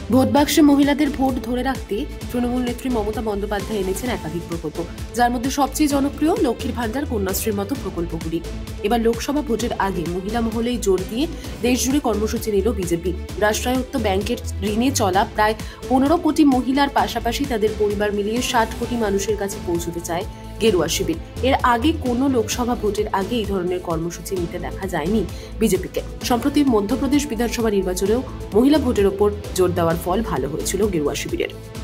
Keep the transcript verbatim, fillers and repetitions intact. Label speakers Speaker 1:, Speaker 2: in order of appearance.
Speaker 1: Vote বাক্সে মহিলাদের vote ধরে রাখতে তৃণমূল নেত্রী মমতা বন্দ্যোপাধ্যায় এনেছেন একাধিক প্রকল্প, যার মধ্যে সবচেয়ে জনপ্রিয় লক্ষ্মীর ভান্ডার, কন্যাশ্রীর মতো প্রকল্পগুলি। এবার লোকসভা ভোটের আগে মহিলা মহলেই জোর দিয়ে দেশজুড়ে কর্মসূচি নিল বিজেপি। রাষ্ট্রায়ত্ত ব্যাংকের ঋণে চলা প্রায় পনেরো কোটি মহিলার পাশাপাশি তাদের পরিবার মিলিয়ে ষাট কোটি মানুষের কাছে পৌঁছতে চায় গেরুয়া শিবির। এর আগে কোনো লোকসভা ভোটের আগে এই ধরনের কর্মসূচি নিতে দেখা যায়নি বিজেপিকে। সম্প্রতি মধ্যপ্রদেশ বিধানসভা নির্বাচনেও মহিলা ভোটের ওপর জোর দেওয়ার ফল ভালো হয়েছিল গেরুয়া শিবিরের।